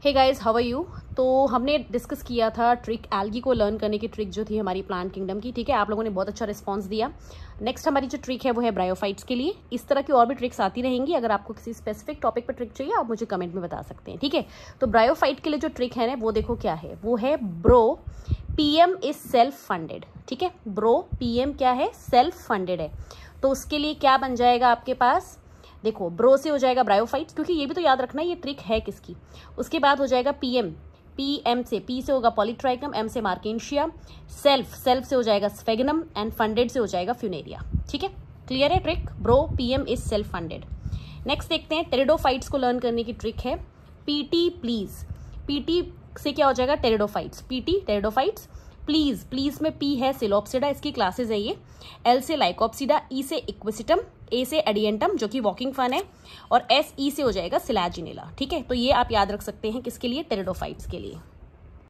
Hey guys, how are you. तो हमने discuss किया था ट्रिक एल्गी को लर्न करने की ट्रिक जो थी हमारी प्लांट किंगडम की। ठीक है, आप लोगों ने बहुत अच्छा रिस्पांस दिया। नेक्स्ट हमारी जो ट्रिक है वो है ब्रायोफाइट्स के लिए। इस तरह की और भी ट्रिक्स आती रहेंगी। अगर आपको किसी स्पेसिफिक टॉपिक पर ट्रिक चाहिए आप मुझे कमेंट में बता सकते हैं। ठीक है, तो ब्रायोफाइट के लिए जो ट्रिक है ना वो देखो क्या है, वो है bro PM is self funded. ठीक है, ब्रो पीएम क्या है, सेल्फ फंडेड है। तो उसके लिए क्या बन जाएगा आपके पास, देखो ब्रो से हो जाएगा ब्रायोफाइट्स, क्योंकि ये भी तो याद रखना ये ट्रिक है किसकी। उसके बाद हो जाएगा पीएम, पीएम से पी से होगा पॉलीट्राइकम, एम से मार्केंशिया, सेल्फ से हो जाएगा स्फेगनम एंड फंडेड से हो जाएगा फ्यूनेरिया। ठीक है, क्लियर है trick, bro PM is self funded. Next देखते हैं टेरिडोफाइट्स को लर्न करने की ट्रिक है पीटी प्लीज। पीटी से क्या हो जाएगा, टेरिडोफाइट्स, पीटी टेरिडोफाइट्स। प्लीज में पी है सिलोप्सिडा, इसकी क्लासेस है ये। एल से लाइकोप्सिडा, ई से इक्विसिटम, ए से एडियंटम जो कि वॉकिंग फन है, और एस ई से हो जाएगा सिलाजिनेला। ठीक है, तो ये आप याद रख सकते हैं किसके लिए, टेरिडोफाइट्स के लिए।